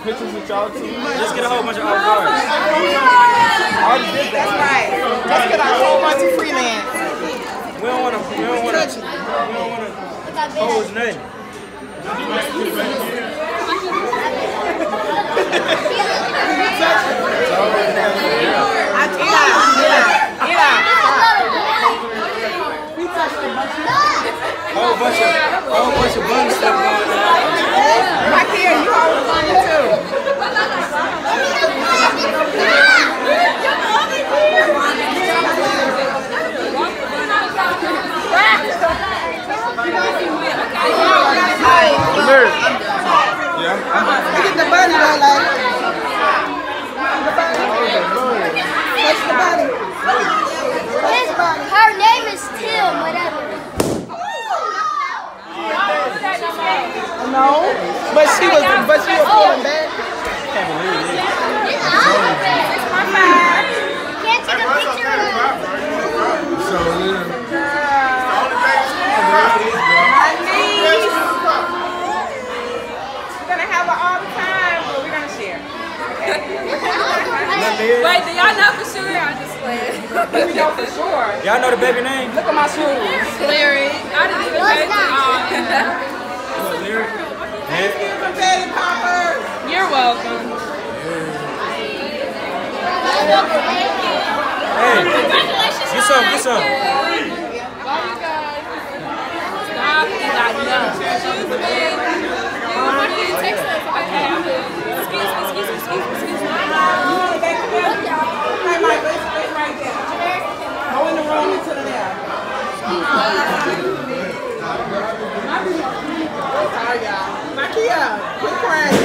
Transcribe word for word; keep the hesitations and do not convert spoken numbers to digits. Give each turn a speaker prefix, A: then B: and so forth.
A: pictures with y'all too.
B: Just get a whole bunch of autographs.
A: Already did that.
C: That's right. Let's get a whole bunch of freelance.
B: We don't want to. We don't want to. We don't want to pose nothing. Whole bunch of, whole bunch of bunny stuff going on.
C: Right here, you always funny too.
A: Yeah.
C: Look at the bunny, though, like. The bunny. Touch the bunny. Touch the bunny.
D: Her name is Tim, whatever.
C: No, but she was, but she was pulling back.
B: Can't believe it.
D: Can't take a picture of her.
A: So, yeah.
C: My niece. We're gonna have her all the time, but we're gonna share.
E: Wait, do y'all know for sure? I just played.
C: We know for sure.
B: Y'all know the baby name?
C: Look at my shoes.
E: Larry. I didn't even pay
C: Confetti poppers.
E: You're welcome.
B: Hey, get some, get some.
E: Love you guys. Stop it, I know. Excuse me. What do you text us? Okay. Excuse me, excuse me, excuse me, excuse me.
C: You want to back to them? Hey, Mike, let's stay right there. Go in the room and to the left. Sorry, y'all. Makia, quit crying.